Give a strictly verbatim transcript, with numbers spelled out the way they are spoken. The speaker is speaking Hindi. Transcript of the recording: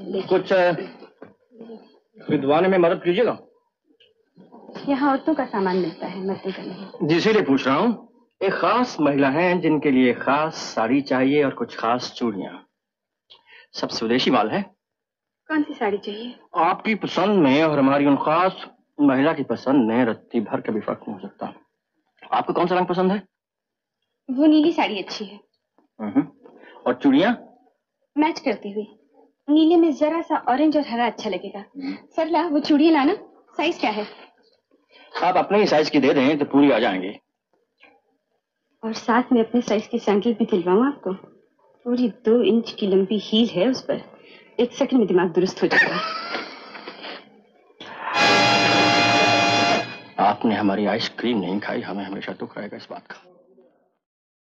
कुछ खरीदवाने में मदद कीजिएगा। यहाँ औरतों का सामान मिलता है, मर्दों का नहीं। इसीलिए पूछ रहा हूँ। एक खास महिला है जिनके लिए खास साड़ी चाहिए और कुछ खास चूड़ियाँ। सब स्वदेशी माल है। कौन सी साड़ी चाहिए? आपकी पसंद में और हमारी उन खास महिला की पसंद में रत्ती भर का भी फर्क नहीं हो सकता। आपको कौन सा रंग पसंद है? वो नीली साड़ी अच्छी है। और चूड़ियाँ? मैच करती हुई। नीले में जरा सा ऑरेंज और हरा अच्छा लगेगा। सरला, वो चूड़ियाँ लाना। साइज क्या है? आप अपने ही साइज की दे दें तो पूरी आ जाएंगी। और साथ में अपने साइज की सैंडल भी दिलवाऊं आपको। पूरी दो इंच की लंबी हील है उस पर। एक सेकंड में दिमाग दुरुस्त हो जाएगा। आपने हमारी आइसक्रीम नहीं खाई, हमें हमेशा दुख रहेगा इस बात का।